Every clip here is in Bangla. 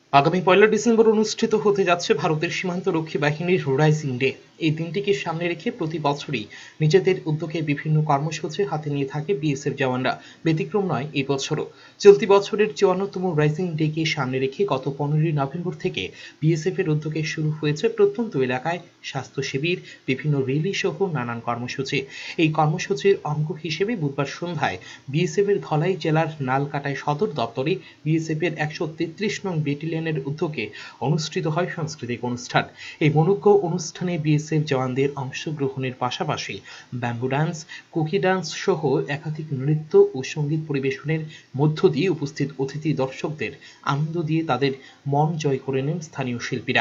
আগামী ১লা ডিসেম্বর অনুষ্ঠিত হতে যাচ্ছে ভারতের সীমান্তরক্ষী বাহিনীর রাইজিং ডে। এই দিনটিকে সামনে রেখে প্রতি বছরই নিজেদের উদ্যোগে বিভিন্ন কর্মসূচি হাতে নিয়ে থাকে বিএসএফ জওয়ানরা। ব্যতিক্রম নয় এই বছরও। চলতি বছরের ৫৪তম রাইজিং ডেকে সামনে রেখে গত ১৫ই নভেম্বর থেকে বিএসএফ এর উদ্যোগে শুরু হয়েছে প্রত্যন্ত এলাকায় স্বাস্থ্য শিবির, বিভিন্ন র্যালি সহ নানান কর্মসূচি। এই কর্মসূচির অঙ্গ হিসেবে বুধবার সন্ধ্যায় বিএসএফ এর ধলাই জেলার নালকাটায় সদর দপ্তরে বিএসএফ এর ১৩৩ নং ব্যাটালিয়নের উদ্যোগে অনুষ্ঠিত হয় সাংস্কৃতিক অনুষ্ঠান। এই মনোজ্ঞ অনুষ্ঠানে বিএসএফ জওয়ানদের অংশগ্রহণের পাশাপাশি ব্যাম্বু ডান্স, কুকি ডান্স সহ একাধিক নৃত্য ও সঙ্গীত পরিবেশনের মধ্য দিয়ে উপস্থিত অতিথি দর্শকদের আনন্দ দিয়ে তাদের মন জয় করে নেন স্থানীয় শিল্পীরা।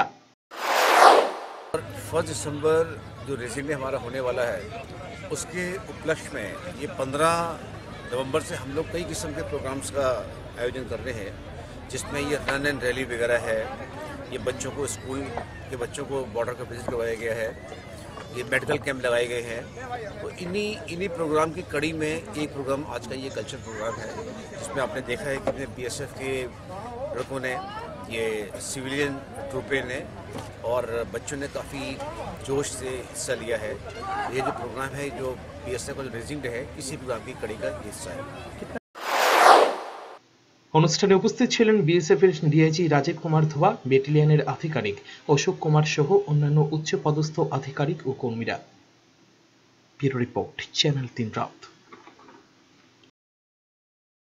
1 दिसंबर जो रेजिंग डे हमारा होने वाला है, उसके उपलक्ष्य में ये 15 नवंबर से हम लोग कई किस्म के प्रोग्राम्स का आयोजन कर रहे हैं, जिसमें ये रन एंड रैली वगैरह है, ये बच्चों को स्कूल के बच्चों को बॉर्डर का विजिट करवाया गया है, ये मेडिकल कैंप लगाए गए हैं। तो इन्हीं प्रोग्राम की कड़ी में एक प्रोग्राम आज का ये कल्चर प्रोग्राम है, जिसमें आपने देखा है कि बीएसएफ के लड़कों ने, ये सिविलियन ट्रूपें ने और बच्चों ने काफ़ी जोश से हिस्सा लिया है। ये जो प्रोग्राम है, जो बीएसएफ का रेजिंग डे है, इसी प्रोग्राम की कड़ी का हिस्सा है। অনুষ্ঠানে উপস্থিত ছিলেন বিএসএফ এর ডিআইজি রাজীব কুমার ধোয়া, ব্যাটালিয়নের আধিকারিক অশোক কুমার সহ অন্যান্য উচ্চপদস্থ আধিকারিক ও কর্মীরা। ব্যুরো রিপোর্ট, চ্যানেল ৩ রাত।